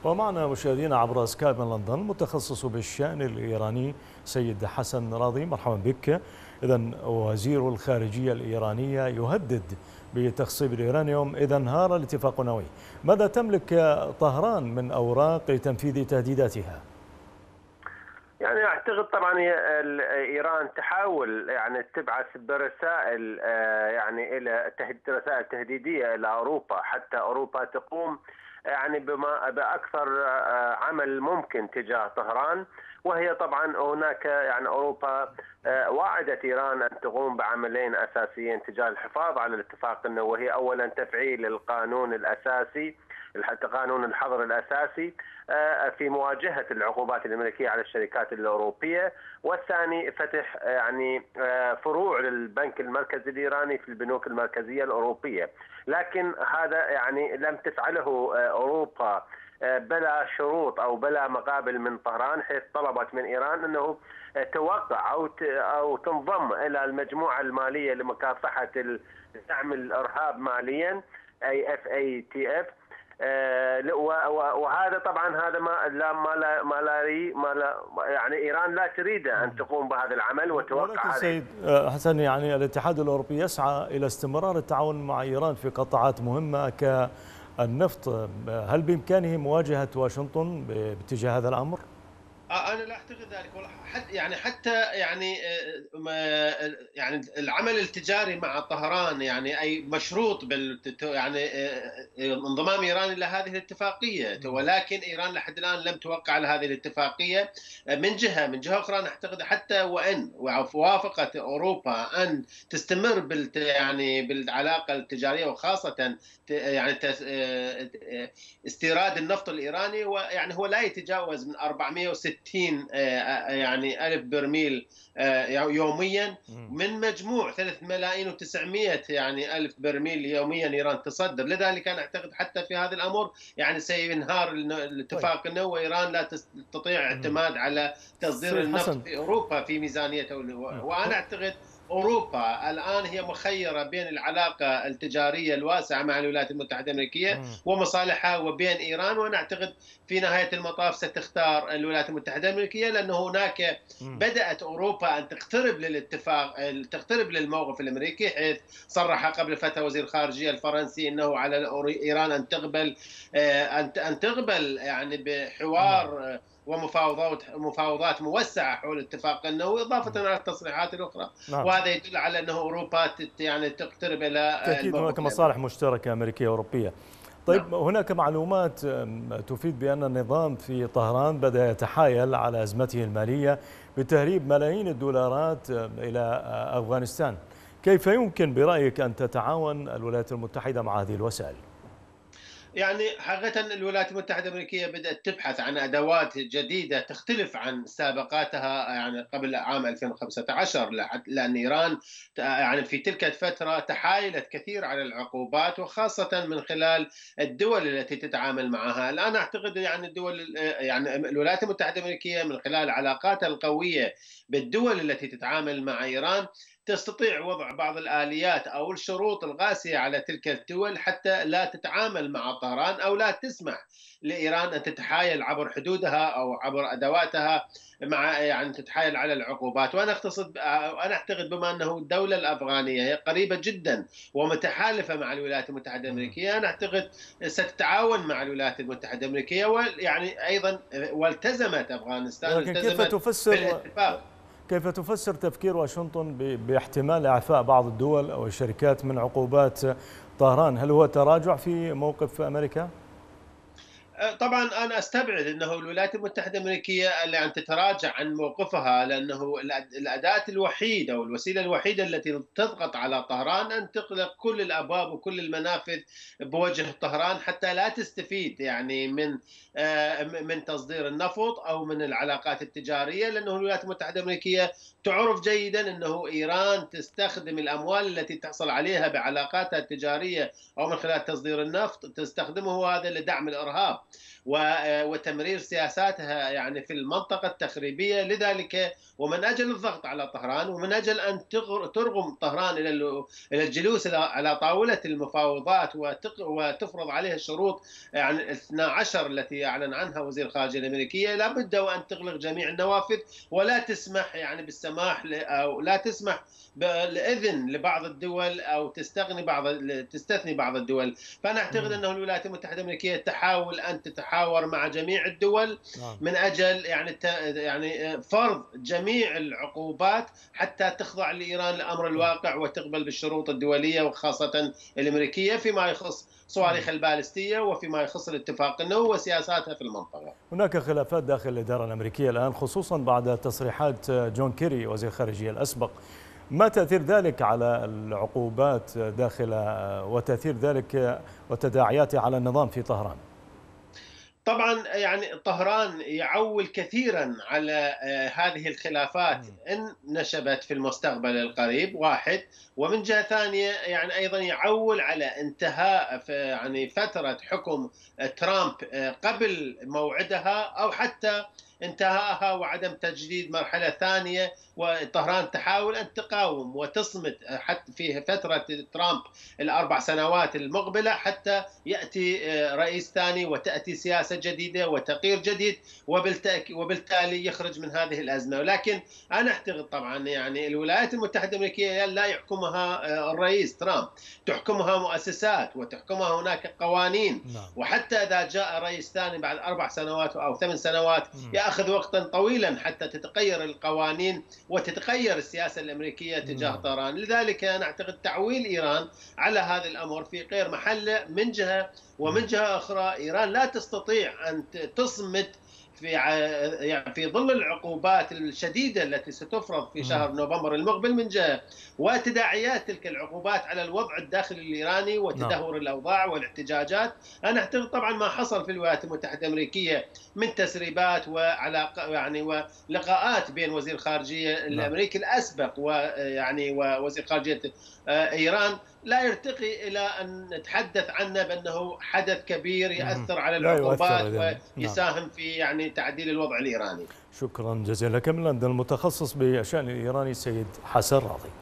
ومعنا مشاهدينا عبر سكايب من لندن متخصص بالشأن الإيراني سيد حسن راضي، مرحبا بك. إذا وزير الخارجية الإيرانية يهدد بتخصيب اليورانيوم إذا انهار الاتفاق النووي. ماذا تملك طهران من أوراق لتنفيذ تهديداتها؟ يعني اعتقد طبعا ايران تحاول يعني تبعث برسائل يعني الى رسائل تهديديه الى اوروبا، حتى اوروبا تقوم يعني باكثر عمل ممكن تجاه طهران. وهي طبعا هناك يعني اوروبا وعدت ايران ان تقوم بعملين اساسيين تجاه الحفاظ على الاتفاق النووي، وهي اولا تفعيل القانون الاساسي، حتى قانون الحظر الاساسي في مواجهه العقوبات الامريكيه على الشركات الاوروبيه، والثاني فتح يعني فروع للبنك المركزي الايراني في البنوك المركزيه الاوروبيه. لكن هذا يعني لم تفعله اوروبا بلا شروط او بلا مقابل من طهران، حيث طلبت من ايران انه توقع او تنضم الى المجموعه الماليه لمكافحه دعم الارهاب ماليا، اي FATF. وهذا طبعا هذا ما لا يعني ايران لا تريد ان تقوم بهذا العمل وتوقع. ولكن سيد حسن، يعني الاتحاد الاوروبي يسعى الى استمرار التعاون مع ايران في قطاعات مهمه كالنفط، هل بامكانه مواجهه واشنطن باتجاه هذا الامر؟ انا لا اعتقد ذلك، يعني حتى يعني العمل التجاري مع طهران يعني اي مشروط يعني انضمام ايران الى هذه الاتفاقيه، ولكن ايران لحد الان لم توقع على هذه الاتفاقيه. من جهه اخرى نعتقد حتى وان وافقت اوروبا ان تستمر يعني بالعلاقه التجاريه، وخاصه يعني استيراد النفط الايراني، ويعني هو لا يتجاوز من 460 يعني ألف برميل يوميا من مجموع 3 ملايين و900 يعني ألف برميل يوميا إيران تصدر. لذلك أنا أعتقد حتى في هذا الأمر يعني سينهار الاتفاق النووي، وإيران لا تستطيع اعتماد على تصدير النفط في أوروبا في ميزانيتها. وأنا أعتقد أوروبا الآن هي مخيرة بين العلاقة التجارية الواسعة مع الولايات المتحدة الأمريكية ومصالحها وبين إيران، وأنا أعتقد في نهاية المطاف ستختار الولايات المتحدة الأمريكية، لأنه هناك بدأت أوروبا أن تقترب للاتفاق، تقترب للموقف الأمريكي، حيث صرح قبل فترة وزير الخارجية الفرنسي أنه على إيران أن تقبل يعني بحوار ومفاوضات موسعة حول الاتفاق النووي، إضافة على التصريحات الأخرى. وهذا يدل على أن أوروبا يعني تقترب إلى تأكيد هناك مصالح مشتركة أمريكية أوروبية. طيب هناك معلومات تفيد بأن النظام في طهران بدأ يتحايل على أزمته المالية بتهريب ملايين الدولارات إلى أفغانستان. كيف يمكن برأيك أن تتعاون الولايات المتحدة مع هذه الوسائل؟ يعني حقيقة الولايات المتحدة الأمريكية بدأت تبحث عن أدوات جديدة تختلف عن سابقاتها يعني قبل عام 2015، لأن إيران يعني في تلك الفترة تحايلت كثير على العقوبات، وخاصة من خلال الدول التي تتعامل معها. الآن أعتقد يعني يعني الولايات المتحدة الأمريكية من خلال علاقاتها القوية بالدول التي تتعامل مع إيران تستطيع وضع بعض الآليات أو الشروط القاسية على تلك الدول حتى لا تتعامل مع طهران، أو لا تسمح لإيران أن تتحايل عبر حدودها أو عبر أدواتها مع يعني تتحايل على العقوبات. وأنا أعتقد بما أنه الدولة الأفغانية هي قريبة جدا ومتحالفة مع الولايات المتحدة الأمريكية، أنا أعتقد ستتعاون مع الولايات المتحدة الأمريكية، ويعني أيضا والتزمت أفغانستان بالاتفاق. كيف تفسر تفكير واشنطن باحتمال إعفاء بعض الدول أو الشركات من عقوبات طهران؟ هل هو تراجع في موقف أمريكا؟ طبعا انا استبعد انه الولايات المتحده الامريكيه اللي ان تتراجع عن موقفها، لانه الاداه الوحيده والوسيله الوحيده التي تضغط على طهران ان تغلق كل الابواب وكل المنافذ بوجه طهران حتى لا تستفيد يعني من تصدير النفط او من العلاقات التجاريه، لانه الولايات المتحده الامريكيه تعرف جيدا انه ايران تستخدم الاموال التي تحصل عليها بعلاقاتها التجاريه او من خلال تصدير النفط تستخدمه هذا لدعم الارهاب. وتمرير سياساتها يعني في المنطقة التخريبية. لذلك ومن أجل الضغط على طهران، ومن أجل أن ترغم طهران إلى الجلوس على طاولة المفاوضات وتفرض عليها الشروط يعني 12 التي أعلن عنها وزير الخارجية الأمريكية، لابد وأن تغلق جميع النوافذ ولا تسمح يعني بالسماح أو لا تسمح بالإذن لبعض الدول أو تستثني بعض الدول. فأنا أعتقد أنه الولايات المتحدة الأمريكية تحاول أن تتحاور مع جميع الدول من أجل يعني فرض جميع العقوبات حتى تخضع لإيران لأمر الواقع وتقبل بالشروط الدولية وخاصة الأمريكية فيما يخص صواريخ البالستية وفيما يخص الاتفاق النووي وسياساتها في المنطقة. هناك خلافات داخل الإدارة الأمريكية الآن، خصوصا بعد تصريحات جون كيري وزير الخارجية الأسبق. ما تأثير ذلك على العقوبات داخل وتأثير ذلك وتداعياته على النظام في طهران؟ طبعا يعني طهران يعول كثيرا على هذه الخلافات ان نشبت في المستقبل القريب، واحد، ومن جهه ثانيه يعني ايضا يعول على انتهاء يعني فتره حكم ترامب قبل موعدها او حتى انتهائها وعدم تجديد مرحلة ثانية. وطهران تحاول أن تقاوم وتصمت حتى في فترة ترامب ال4 سنوات المقبلة حتى يأتي رئيس ثاني وتأتي سياسة جديدة وتغيير جديد وبالتالي يخرج من هذه الأزمة. ولكن أنا أعتقد طبعا يعني الولايات المتحدة الأمريكية لا يحكمها الرئيس ترامب، تحكمها مؤسسات وتحكمها هناك قوانين. وحتى إذا جاء رئيس ثاني بعد 4 سنوات أو 8 سنوات يأخذ وقتا طويلا حتى تتغير القوانين وتتغير السياسة الأمريكية تجاه طهران. لذلك أنا أعتقد تعويل إيران على هذا الأمر في غير محله من جهة، ومن جهة أخرى إيران لا تستطيع أن تصمت في ظل العقوبات الشديدة التي ستفرض في شهر نوفمبر المقبل من جهة، وتداعيات تلك العقوبات على الوضع الداخلي الإيراني وتدهور الأوضاع والاحتجاجات. أنا أعتقد طبعا ما حصل في الولايات المتحدة الأمريكية من تسريبات وعلاقة يعني ولقاءات بين وزير الخارجية الأمريكي الأسبق ووزير خارجية إيران لا يرتقي إلى أن نتحدث عنه بأنه حدث كبير يأثر على العقوبات ويساهم في يعني تعديل الوضع الإيراني. شكرا جزيلا لك من لندن المتخصص بالشأن الإيراني سيد حسن راضي.